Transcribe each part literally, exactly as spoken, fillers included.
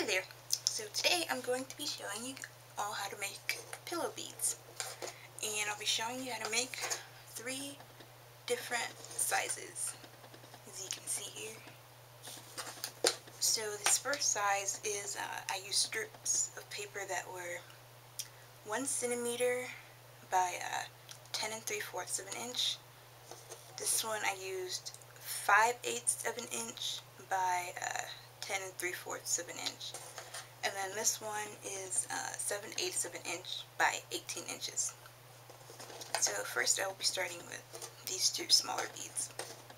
there. So today I'm going to be showing you all how to make pillow beads. And I'll be showing you how to make three different sizes, as you can see here. So this first size is, uh, I used strips of paper that were one centimeter by uh, ten and three fourths of an inch. This one I used five eighths of an inch by uh, ten and three fourths of an inch. And then this one is uh, seven eighths of an inch by eighteen inches. So first I will be starting with these two smaller beads.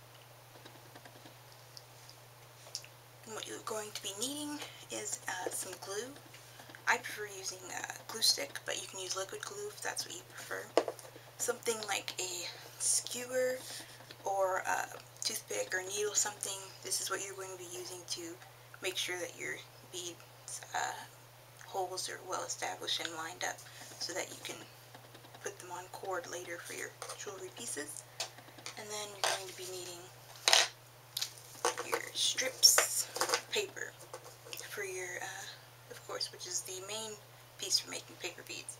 And what you're going to be needing is uh, some glue. I prefer using uh, glue stick, but you can use liquid glue if that's what you prefer. Something like a skewer or a toothpick or needle, something. This is what you're going to be using to make sure that your beads uh, holes are well established and lined up so that you can put them on cord later for your jewelry pieces. And then you're going to be needing your strips of paper for your, uh, of course, which is the main piece for making paper beads.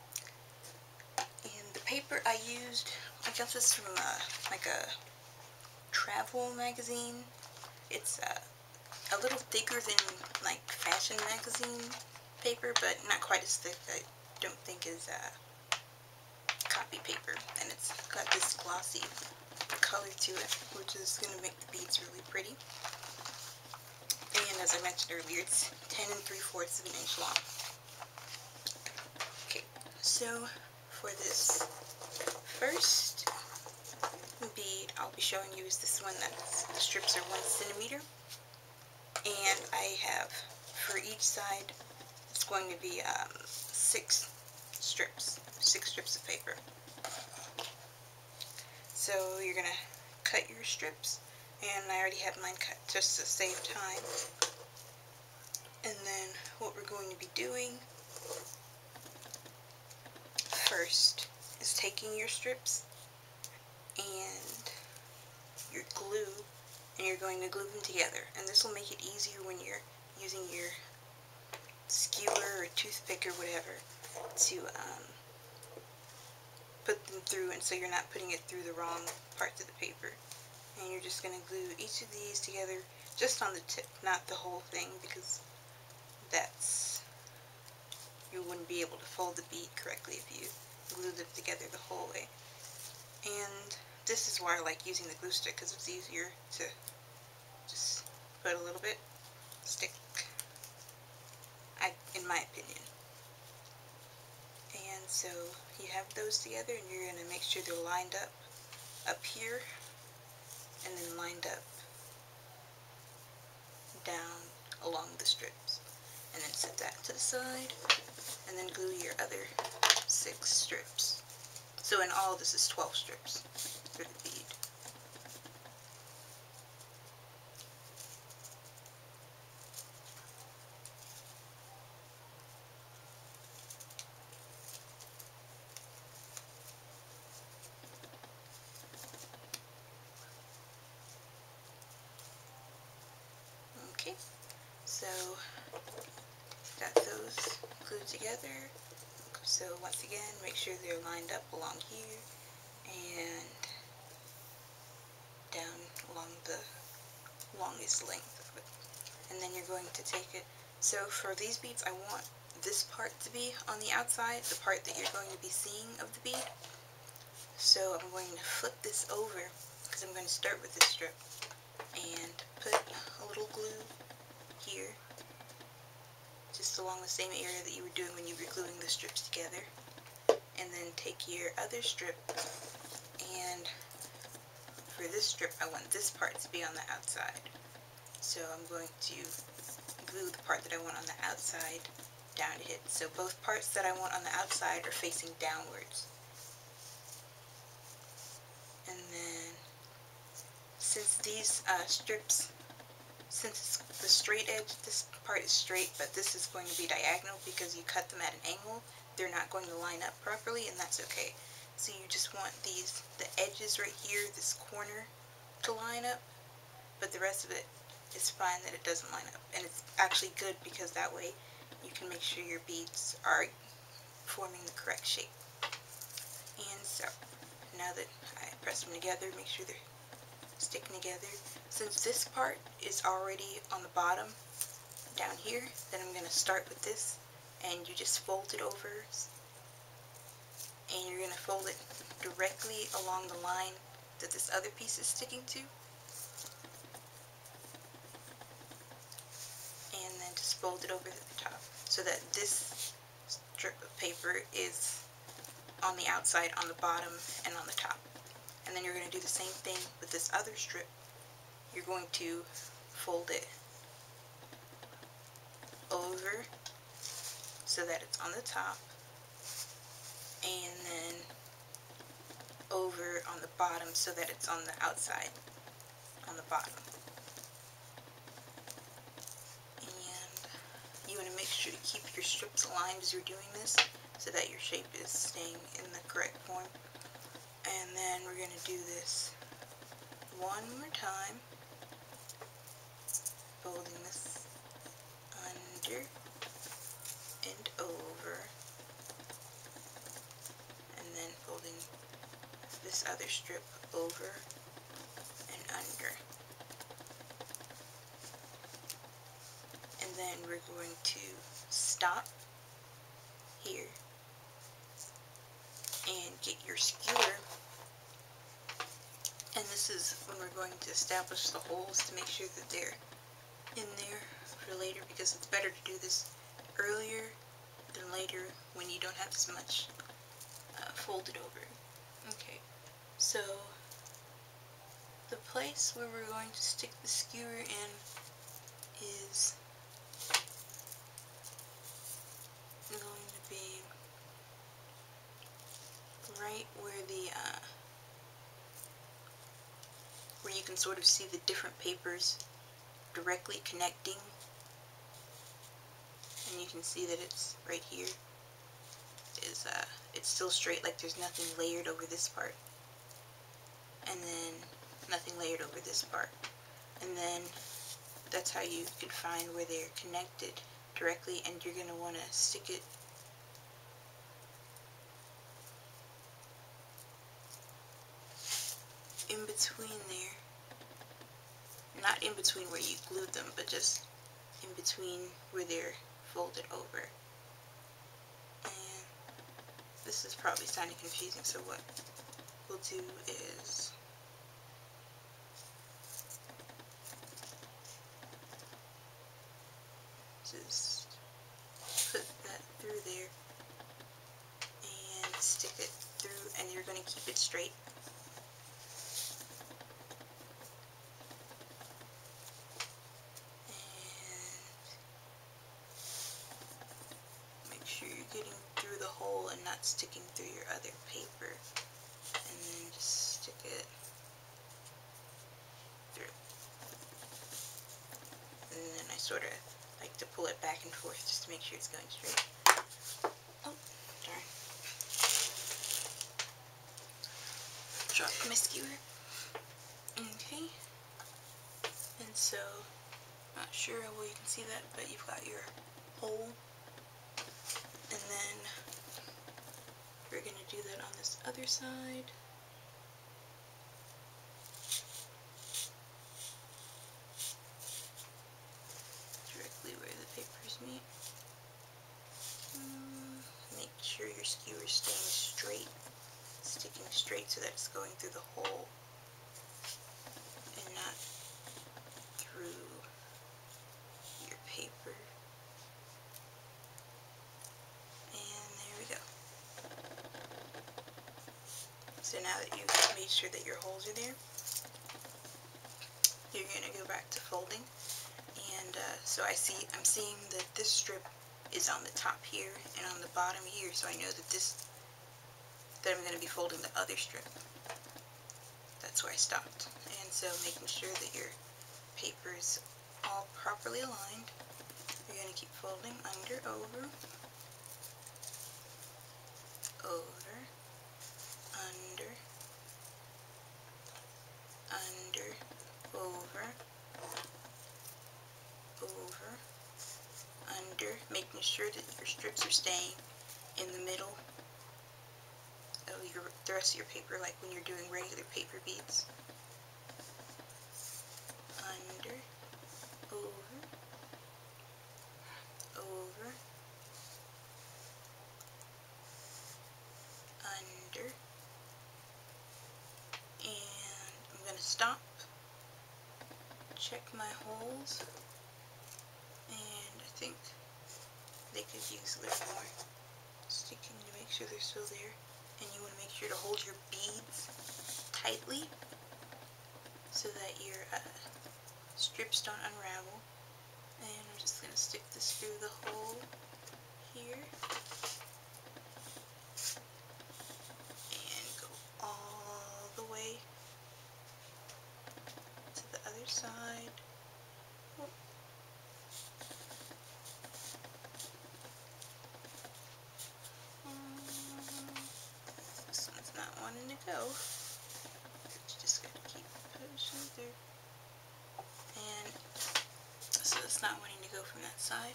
And the paper I used, I got this from uh, like a travel magazine. It's uh, a little thicker than like fashion magazine paper, but not quite as thick, I don't think, as uh, copy paper. And it's got this glossy color to it, which is going to make the beads really pretty. And as I mentioned earlier, it's ten and three fourths of an inch long. Okay, so for this first bead I'll be showing you is this one that's, the strips are one centimeter. And I have, for each side, it's going to be um, six strips, six strips of paper. So you're going to cut your strips, and I already have mine cut just to save time. And then what we're going to be doing first is taking your strips and your glue, and you're going to glue them together. And this will make it easier when you're using your skewer or toothpick or whatever to um, put them through, and so you're not putting it through the wrong parts of the paper. And you're just going to glue each of these together just on the tip, not the whole thing, because that's, you wouldn't be able to fold the bead correctly if you glue them together the whole way. And this is why I like using the glue stick, because it's easier to just put a little bit, stick, I, in my opinion. And so you have those together, and you're going to make sure they're lined up up here, and then lined up down along the strips. And then set that to the side, and then glue your other six strips. So in all, this is twelve strips for the bead. Okay, so got those glued together. So once again, make sure they're lined up along here and down along the longest length of it. And then you're going to take it, so for these beads I want this part to be on the outside, the part that you're going to be seeing of the bead. So I'm going to flip this over, because I'm going to start with this strip, and put a little glue here, just along the same area that you were doing when you were gluing the strips together. And then take your other strip, and for this strip I want this part to be on the outside. So I'm going to glue the part that I want on the outside down to it. So both parts that I want on the outside are facing downwards. And then, since these uh, strips, since it's the straight edge, this part is straight, but this is going to be diagonal because you cut them at an angle, they're not going to line up properly, and that's okay. So you just want these, the edges right here, this corner, to line up, but the rest of it it's fine that it doesn't line up. And it's actually good because that way you can make sure your beads are forming the correct shape. And so, now that I press them together, make sure they're sticking together. Since this part is already on the bottom down here, then I'm going to start with this, and you just fold it over, and you're going to fold it directly along the line that this other piece is sticking to, and then just fold it over to the top so that this strip of paper is on the outside, on the bottom, and on the top. And then you're going to do the same thing with this other strip. You're going to fold it over so that it's on the top, and then over on the bottom so that it's on the outside, on the bottom. And you want to make sure to keep your strips aligned as you're doing this so that your shape is staying in the correct form. And then we're going to do this one more time, folding this under and over, and then folding this other strip over and under. And then we're going to stop here and get your skewer. And this is when we're going to establish the holes to make sure that they're in there for later, because it's better to do this earlier than later when you don't have as much uh, folded over. Okay, so the place where we're going to stick the skewer in is going to be right where the uh, where you can sort of see the different papers directly connecting, and you can see that it's right here. Is uh, it's still straight, like there's nothing layered over this part, and then nothing layered over this part, and then that's how you can find where they're connected directly. And you're going to want to stick it in between there, not in between where you glued them, but just in between where they're folded over. And this is probably sounding confusing, so what we'll do is just put that through there and stick it through, and you're going to keep it straight. Getting through the hole and not sticking through your other paper, and then just stick it through. And then I sort of like to pull it back and forth just to make sure it's going straight. Oh, darn. Dropped my skewer. Okay. And so, not sure how well you can see that, but you've got your hole. And then we're going to do that on this other side. Directly where the papers meet. Mm, make sure your skewer is staying straight, sticking straight so that it's going through the hole and not through your paper. So now that you've made sure that your holes are there, you're going to go back to folding. And uh, so I see, I'm seeing that this strip is on the top here and on the bottom here, so I know that this, that I'm going to be folding the other strip. That's where I stopped. And so making sure that your paper is all properly aligned, you're going to keep folding under, over, over, under, under, over, making sure that your strips are staying in the middle of your, the rest of your paper, like when you're doing regular paper beads. Under, over, over, under, and I'm going to stop, check my holes, and I think they could use a little more sticking to make sure they're still there. And you want to make sure to hold your beads tightly so that your uh, strips don't unravel. And I'm just going to stick this through the hole here and go all the way to the other side. Oh. Um, this one's not wanting to go. You just got to keep pushing through. And so it's not wanting to go from that side.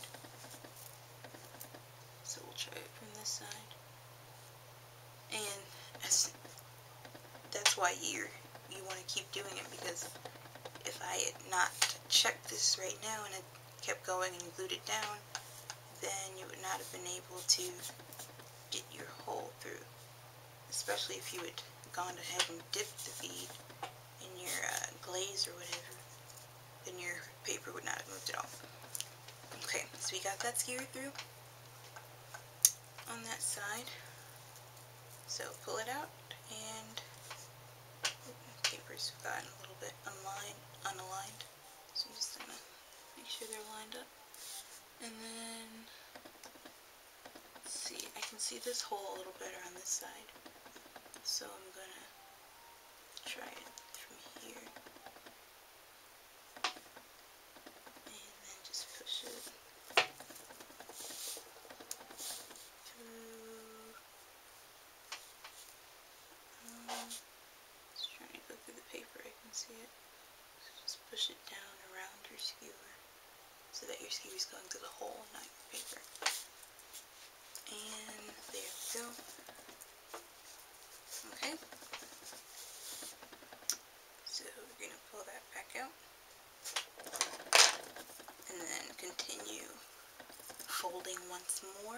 So we'll try it from this side. And as, that's why you you want to keep doing it, because if I had not checked this right now and it kept going and glued it down, then you would not have been able to get your hole through. Especially if you had gone ahead and dipped the bead in your uh, glaze or whatever, then your paper would not have moved at all. Okay, so we got that skewered through on that side. So pull it out, and the paper's gotten a little bit unlined, unaligned. So I'm just gonna make sure they're lined up. And then, let's see, I can see this hole a little better on this side. So I'm gonna try it from here. And then just push it through. Um, just trying to go through the paper, I can see it. So just push it down around your skewer so that your skewer is going through the hole, not your paper. And there we go. Okay. So we're going to pull that back out. And then continue folding once more.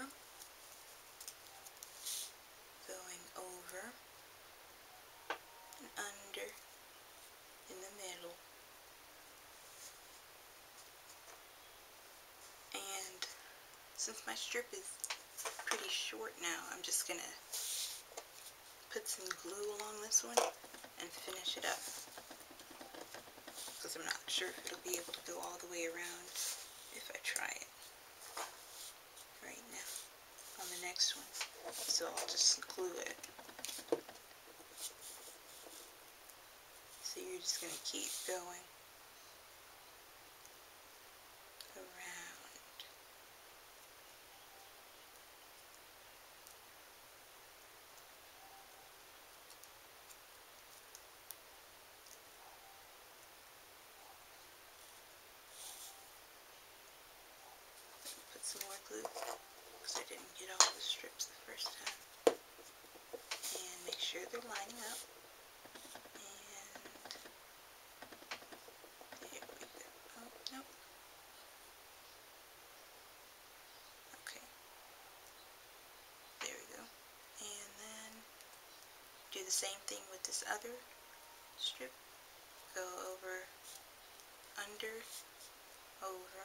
Going over and under in the middle. And since my strip is pretty short now, I'm just going to put some glue along this one and finish it up, because I'm not sure if it'll be able to go all the way around if I try it right now on the next one. So I'll just glue it. So you're just going to keep going around. Put some more glue, because I didn't get all the strips the first time. And make sure they're lining up. And here we go. Oh, nope. Okay. There we go. And then do the same thing with this other strip. Go over, under, over.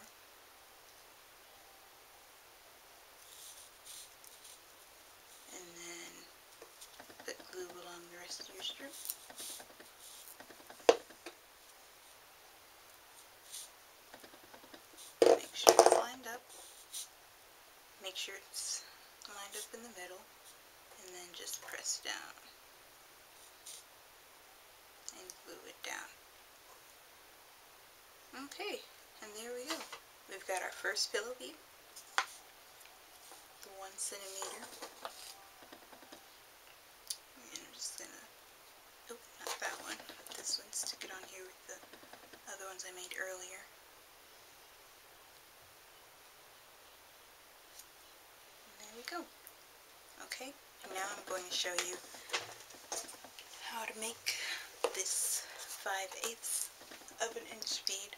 And then put glue along the rest of your strip. Make sure it's lined up. Make sure it's lined up in the middle. And then just press down. And glue it down. Okay, and there we go. We've got our first pillow bead. The one centimeter. And I'm just gonna, oh, not that one, but this one, stick it on here with the other ones I made earlier. go. Okay, and now I'm going to show you how to make this five eighths of an inch bead.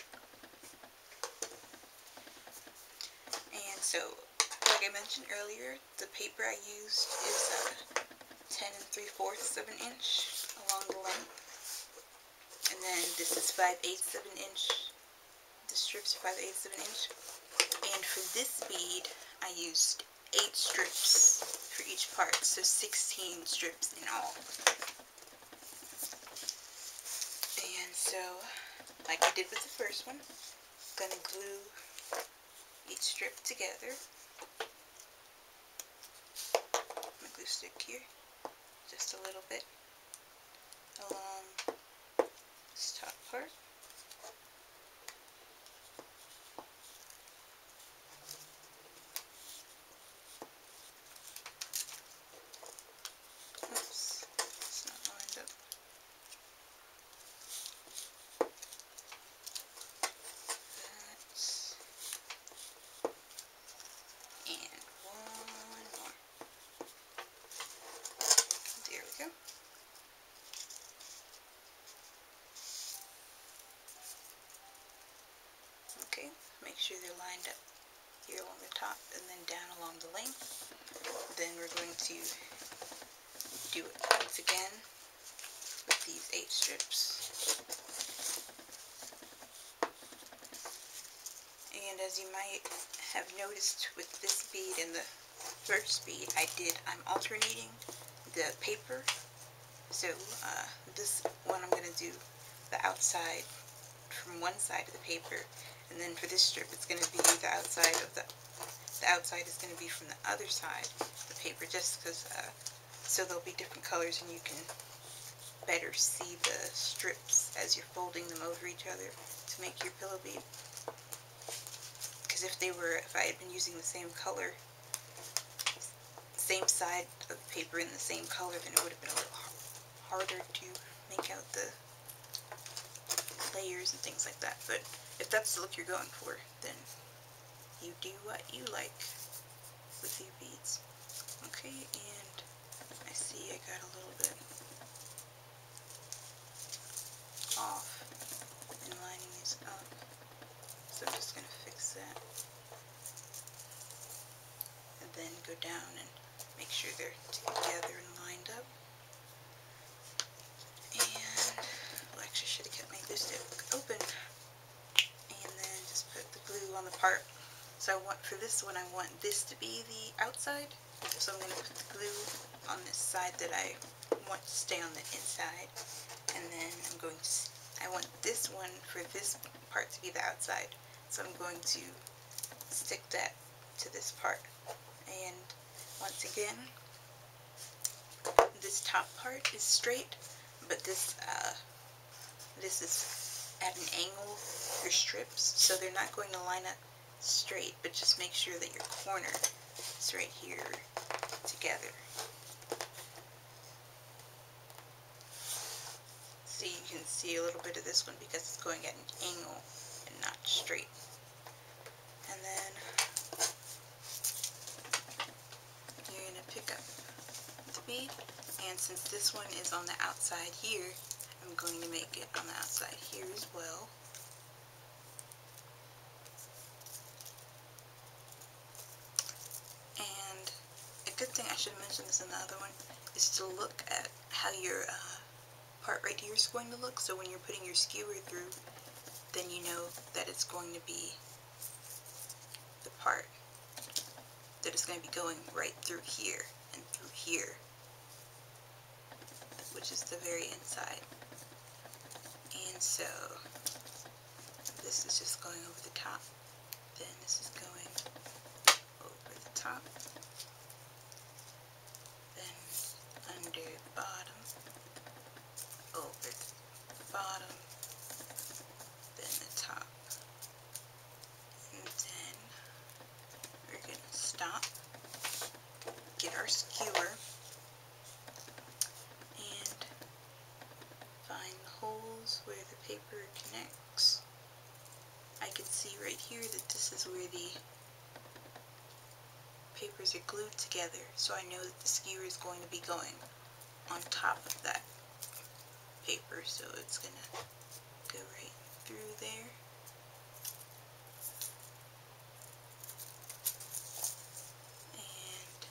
And so, like I mentioned earlier, the paper I used is uh, ten and three fourths of an inch along the length. And then this is five eighths of an inch. The strips are five eighths of an inch. And for this bead, I used eight strips for each part, so sixteen strips in all. And so, like I did with the first one, I'm going to glue each strip together. My glue stick here, just a little bit along this top part. Oops, it's not lined up. That's, and one more. There we go. Okay, make sure they're lined up here along the top and then down along the length. Then we're going to do it once again with these eight strips. And as you might have noticed with this bead and the first bead, I did, I'm alternating the paper. So uh, this one I'm going to do the outside from one side of the paper, and then for this strip it's going to be the outside of the, the outside is going to be from the other side of the paper, just because, uh, so there'll be different colors and you can better see the strips as you're folding them over each other to make your pillow bead. Because if they were, if I had been using the same color, same side of the paper in the same color, then it would have been a little harder to make out the layers and things like that. But if that's the look you're going for, then you do what you like with your beads. Okay, and I see I got a little bit off in lining these up, so I'm just going to fix that. And then go down and make sure they're together and lined up. And, well, actually I should have kept my glue stick open. And then just put the glue on the part. So I want, for this one, I want this to be the outside. So I'm going to put the glue on this side that I want to stay on the inside. And then I'm going to, I want this one for this part to be the outside. So I'm going to stick that to this part. And once again, this top part is straight, but this uh, this is at an angle for strips, so they're not going to line up straight, but just make sure that your corner is right here together. So you can see a little bit of this one because it's going at an angle and not straight. And then you're going to pick up the bead, and since this one is on the outside here, I'm going to make it on the outside here as well. And a good thing, I should have mentioned this in the other one, is to look at how your uh, part right here is going to look. So when you're putting your skewer through, then you know that it's going to be the part that is going to be going right through here and through here, which is the very inside. And so this is just going over the top, then this is going over the top, then under the bottom, over the bottom, then the top, and then we're going to stop, get our skewer, and find the holes where the paper connects. I can see right here that this is where the papers are glued together, so I know that the skewer is going to be going on top of that paper, so it's going to go right through there. And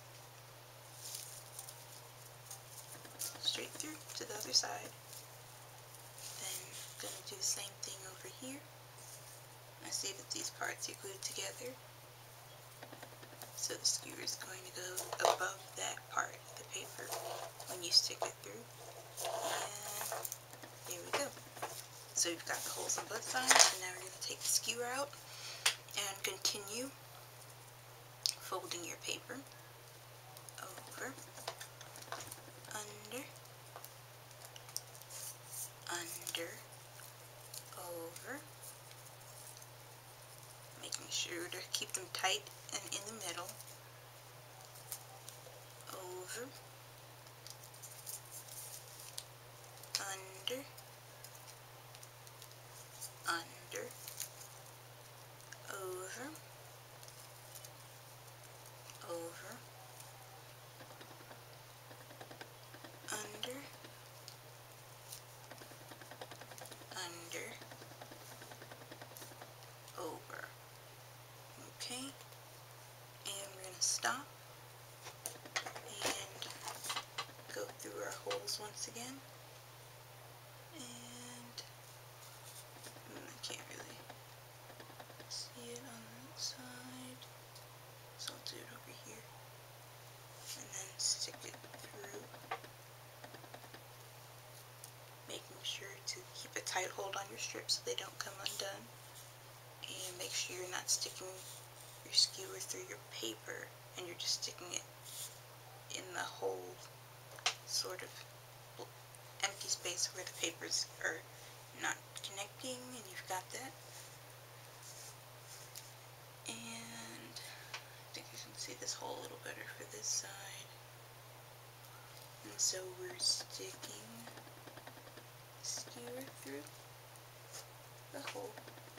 straight through to the other side. Then I'm going to do the same thing over here. I see that these parts are glued together, so the skewer is going to go above that part of the paper when you stick it through. And there we go. So you've got the holes on both sides, and now we're going to take the skewer out and continue folding your paper over, under, under, over, making sure to keep them tight and in the middle, over, under, under, over, over, under, under, over. Okay, and we're going to stop and go through our holes once again. And I can't really see it on that side, so I'll do it over here. And then stick it through, making sure to keep a tight hold on your strips so they don't come undone. And make sure you're not sticking your skewer through your paper and you're just sticking it in the whole sort of empty space where the papers are not connecting, and you've got that. And I think you can see this hole a little better for this side. And so we're sticking the skewer through the hole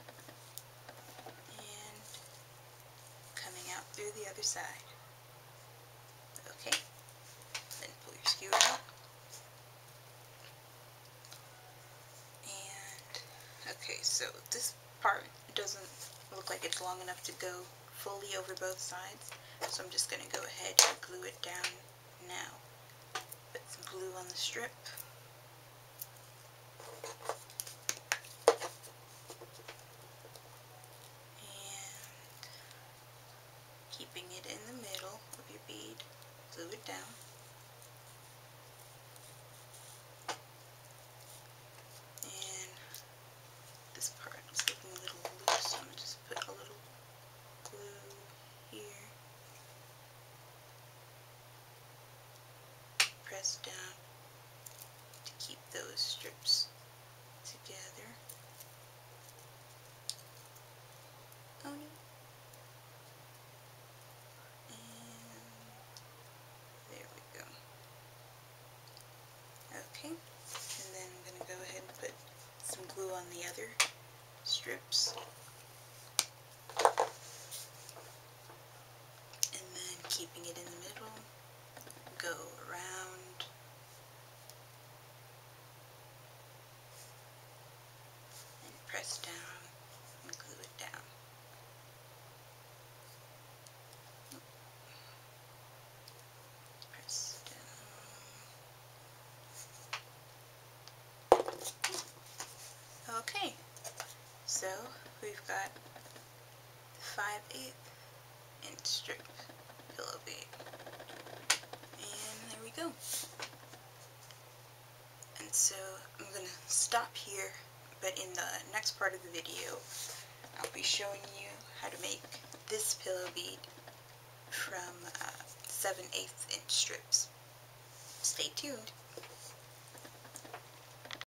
and coming out through the other side. Okay, then pull your skewer out. And okay, so this part doesn't look like it's long enough to go fully over both sides, so I'm just going to go ahead and glue it down now. Put some glue on the strip. And keeping it in the middle of your bead, glue it down. And this part is looking a little loose, so I'm going to just put a little glue here. Press down to keep those strips together. Oh no. And there we go. Okay, and then I'm going to go ahead and put some glue on the other strips. And then keeping it in the middle, go around and press down and glue it down. Press down. Okay, so we've got the five eighths inch strip pillow bead. And there we go. And so I'm going to stop here, but in the next part of the video I'll be showing you how to make this pillow bead from uh, seven eighths inch strips. Stay tuned.